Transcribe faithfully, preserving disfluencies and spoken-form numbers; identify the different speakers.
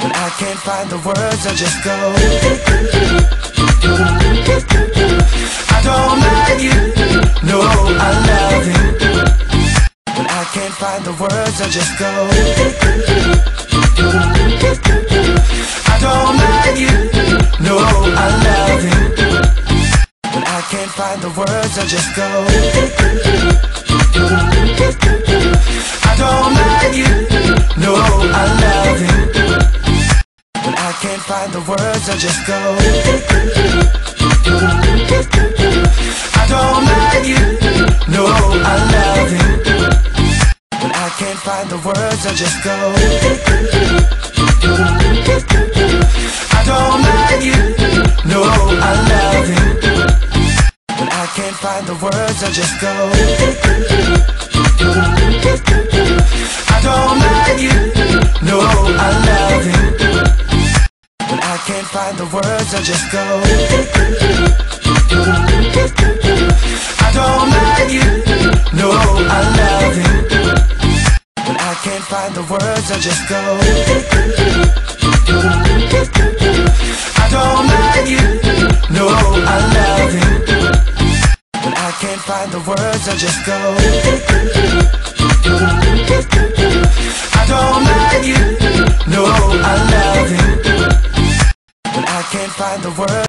Speaker 1: When I can't find the words, I just go. I don't like you, no, I love you. When I can't find the words, I just go. I don't like you, no, I love you. When I can't find the words, I just go. I don't like you, no, I love you. When I can't find the words, I just go. I don't like you, no, I love you. When I can't find the words, I just go. I don't like you, no, I love you. When I can't find the words, I just go. I don't like you, no, I love you. When I can't find the words, I just go. I don't like you, no, I love you. When I can't find the words, I just go. I don't like you, no, I love you. When I can't find the words, I just go. I don't like you, no, I love you. When I can't find the words.